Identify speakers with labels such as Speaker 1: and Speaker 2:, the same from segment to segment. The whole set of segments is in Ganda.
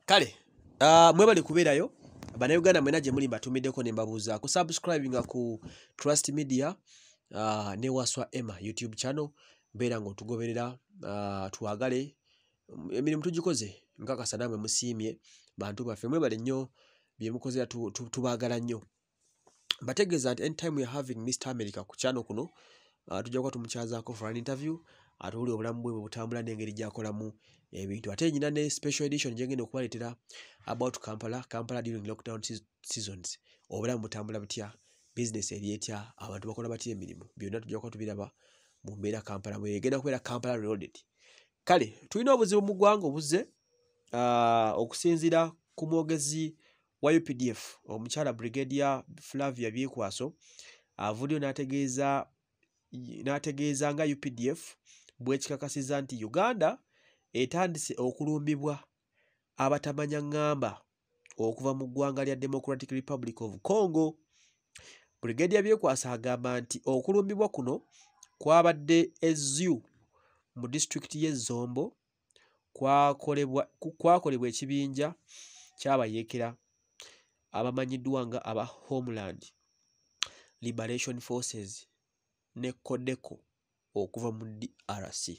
Speaker 1: Kale mwebale kubeerayo Bannayuganda mwena gye muli mbatumiddeko ne mbabuuza ku subscribinga ku Trust Media ne Waswa Emma YouTube channel mbeera ng'otugoberera twagale emirimu tugikoze nkakasa namwe musiimye bantu baffe mwebale nnyo bye mukozera tubaagala nnyo mbategeeza nti anytime we are having Mr. America ku channel kuno tujja kuba tumukyazaako for an interview atuwulira obulamu bwe butambula n'engeri gy'akolamu ebintu ate nyina ne special edition gye ngenda okubaleetera about Kampala during lockdown seasons obulamu butambula butya business eri etya abantu bakola batya emirimu byonna tujja kuba tubiraba mu mbeera Kampala bwe egenda kubeera Kampala reloaded. Kale tulina obuzibu mu ggwanga obuzze okusinziira ku mwogezi wa UPDF omukyala Brigadier Flavia Byekwaso avuddeyo n'ategeeza nga UPDF bw'ekikakasiza nti Uganda etandise okulumbibwa abatamanya ngamba okuva mu ggwanga lya Democratic Republic of Congo. Brigadier Byekwaso agamba nti okulumbibwa kuno kwabadde ezziu mu disitulikiti y'e Zombo kwakolebwa ekibinja ky'abayeekera abamanyiddwa nga aba Homeland Liberation Forces ne Codeco okuva mu DRC.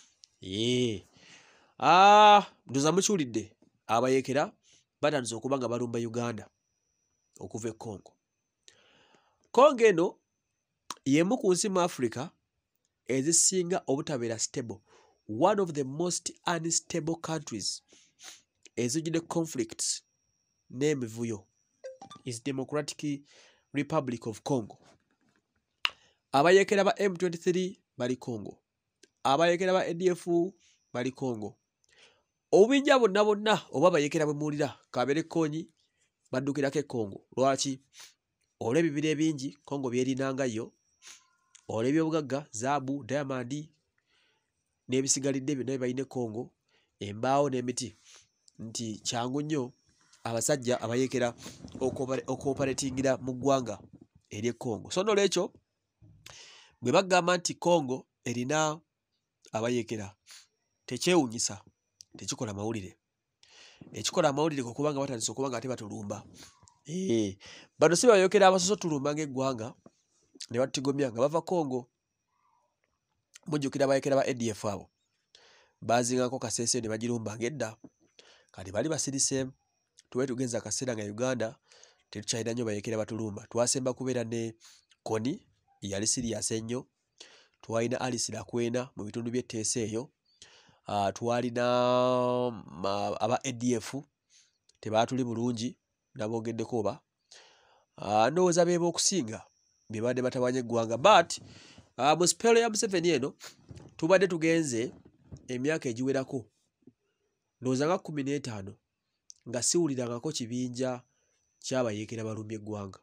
Speaker 1: Ndoza mukiwulidde abayeekera batandise okuba nga balumba Uganda okuva e Congo. Congo eno y'emu ku nsi mu Africa ezisinga obutabeera stable, one of the most unstable countries ezijjudde conflicts n'emivuyo is Democratic Republic of Congo. Abayeekera ba M23 bali Congo, abayeekera ba ADF bali Congo. Obubinja bonna oba abayeekera bwe muwulira kabeere konyi baddukirako e Congo. Lwaki? Olwa ebibira ebingi Congo byerinangayo, olwa ebyobugagga zaabu, diamond n'ebisigalidde byonna bye balina e Congo, embaawo n'emiti, nti kyangu nnyo abasajja abayeekera okoperatingira mu ggwanga eri e Congo. So n'olwekyo bwe bagamba nti Congo erina abayeekera tekyewuunyisa, tekikola mawulire. Ekikola amawulire kwe kuba nga batandise okuba nga ate batulumba. Bano si bayeekera abasoso tulumba ng'eggwanga ne batutigomya nga bava Congo. Mujjukira abayeekera ba ADF abo baazingako Kasese ne bagirumba ng'edda, kati bali basiriseemu. Tubaye tugenza akaseera nga Uganda tetukyalina nnyo bayeekera batulumba. Twasemba kubeera ne Koni yali sirias ennyo, twalina Alice Lakwena mu bitundu by'etteesa eyo, twalina aba ADF tebaatuli bulungi naboogeddeko oba ndowooza beeba okusinga bye badde batabanya eggwanga. But mu sipeero ya Museveni eno tubadde tugenze emyaka egiwerako ndowooza nga 15 nga siwulirangako kibinja ky'abayeekera balumbye eggwanga.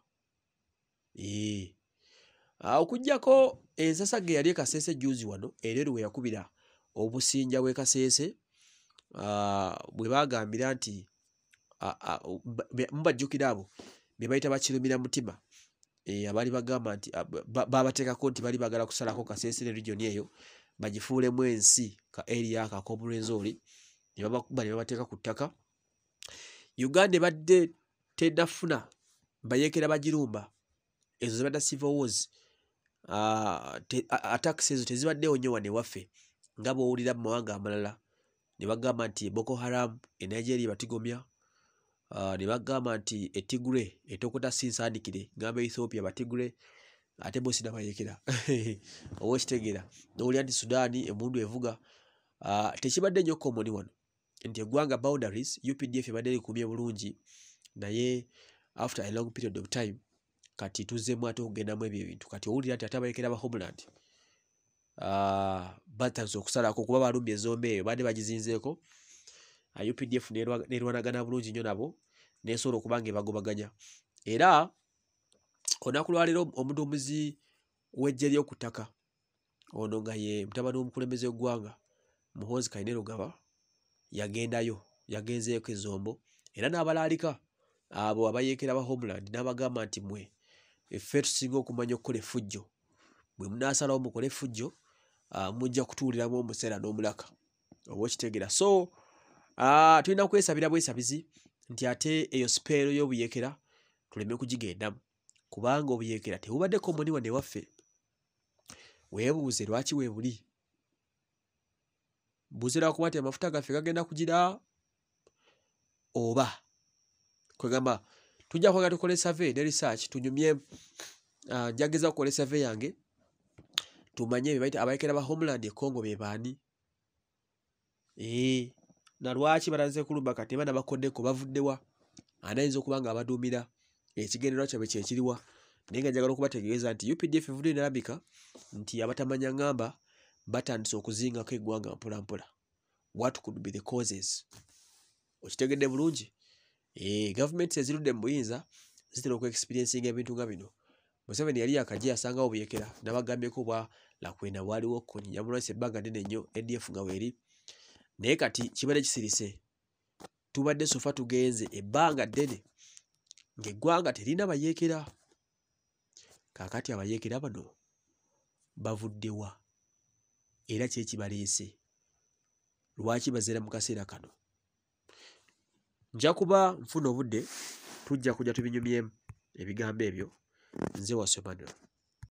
Speaker 1: Okuggyako ensasage yali e Kasese juzi wano ereeru we yakubira obusinja bw'e Kasese bwe baagambira nti mubajjukira abo be bayita bakirumira mutima abaali bagamba nti babateekako nti bali baagala kusalako Kasese ne regioni eyo bagifuulemu ensi ka area akakomulenzoli ne babakuba ne babateeka ku ttaka. Uganda ebadde tennafuna bayeekera bagirumba, ezo zibadde civil wars. Attacks ezo tezibaddewo nnyo wano ewaffe nga bw'owulira mu mawanga amalala. Ne bagamba nti Boko Haram e Nigeria batigomya, ne bagamba nti Tigray etokota sinsandikire ngamba Ethiopia Batigray, ate bo sina bayeekera oba okitegeera. N'owulira nti Sudan emundu evuga. Tekibadde nnyo common wano nti eggwanga boundaries UPDF ebadde likumye bulungi, naye after a long period of time kati tuzzeemu ate okugendamu ebyo ebintu. Kati owulira nti ate abayeekera ba Homeland batandise okusalako kuba balumbye Zombo eyo badde bagizinzeeko. UPDF nerwanagana bulungi nnyo nabo nesobola okuba nga ebagobaganya. Era olunaku lwaleero omuduumizi w'eggye ly'oku ttaka ono nga ye mutabani w'omukulembeze w'eggwanga Muhoozi Kainerugaba yagenzeeko e Zombo era n'abalaalika abo abayeekera ba Homeland n'abagamba nti mmwe effe tusinga okumanya okukola effujjo, bwe munaasalawo mukole effujjo mujja kutuuliramu omuseera n'omulaka oba okitegeera. So tulina kwesabira bwesabizi nti ate eyo sipeero y'obuyekera tuleme kugigendamu kubanga obuyekera tebubadde komoni wane waffe. Weebuuze lwaki weebuli. Buuzira kuba nti amafuta gaffe gagenda kugira oba kwegamba tujja kwagala tukole survey ne research tunyumye njageza okukola survey yange tumanye bebayita abayekera ba Homeland Congo be baani. Na lwaki batanze kulumba kati bana bakoddeko bavuddewa anayinza okuba nga abaduumira ekigendererwa kyabwe kyekiriwa naye nga njagala okubategeeza nti UPDF evudde nerabika nti abatamanya ngamba batandise okuzingako eggwanga mpola mpola. What could be the causes? Okitegedde bulungi? Government ezirudde mu buyinza zitera okuexperiencing ebintu nga bino. Museveni yali akajja yasangawo obuyekera n'abagambyeko bwa lakwena waliwo konyinyamulwasi ebbanga ddene nnyo ADF nga weeri. Naye kati kibadde kisirise. Tubadde sofa tugenze ebbanga ddene ng'eggwanga terina bayeekera. Kaakati abayeekera bano bavuddewa era kye kibaleese. Lwaki bazeera mu kaseera kano? Nja kuba nfuna obudde tujja kujja tubinyumyemu ebigambo ebyo. Nze Wasomano.